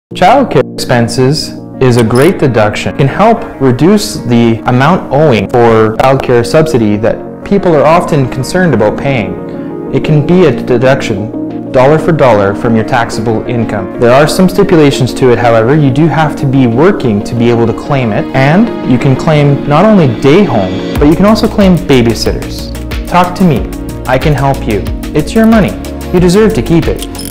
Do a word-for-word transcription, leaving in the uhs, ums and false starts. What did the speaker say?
Childcare expenses is a great deduction. It can help reduce the amount owing for childcare subsidy that people are often concerned about paying. It can be a deduction, dollar for dollar, from your taxable income. There are some stipulations to it, however. You do have to be working to be able to claim it, and you can claim not only day home, but you can also claim babysitters. Talk to me. I can help you. It's your money. You deserve to keep it.